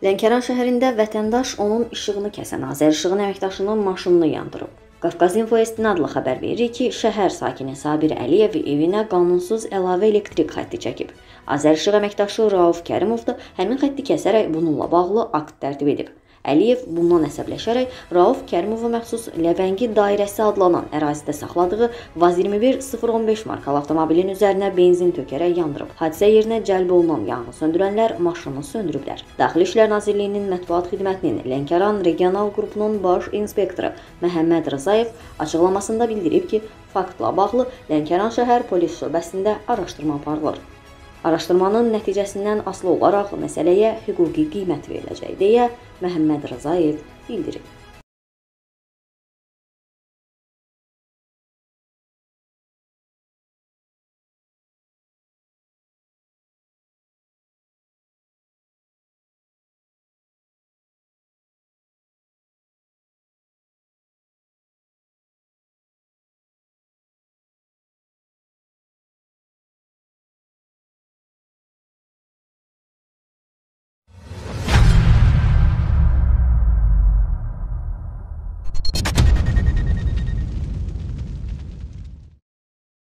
Lənkəran şəhərində vətəndaş onun işığını kəsən Azərişığın əməkdaşının maşınını yandırıb. Qafqaz İnfo adlı xəbər verir ki, şəhər sakini Sabir Əliyev evinə qanunsuz əlavə elektrik xətti çəkib. Azərişıq əməkdaşı Rauf Kərimov da həmin xətti kəsərək bununla bağlı akt tərtib edib. Əliyev bundan əsəbləşərək Rauf Kərimova məxsus Ləvəngi dairəsi adlanan ərazidə saxladığı Vaz 21-015 markalı avtomobilin üzərinə benzin tökərək yandırıb. Hadisə yerinə cəlb olunan yanğın söndürənlər maşını söndürüblər. Daxili İşlər Nazirliyinin mətbuat xidmətinin Lənkəran regional qrupunun baş inspektoru Məhəmməd Rzayev açıqlamasında bildirib ki, faktla bağlı Lənkəran şəhər polis şöbəsində araşdırma aparılır. Araşdırmanın nəticəsindən asılı olaraq məsələyə hüquqi qiymət veriləcək deyə Məhəmməd Rzayev bildirib.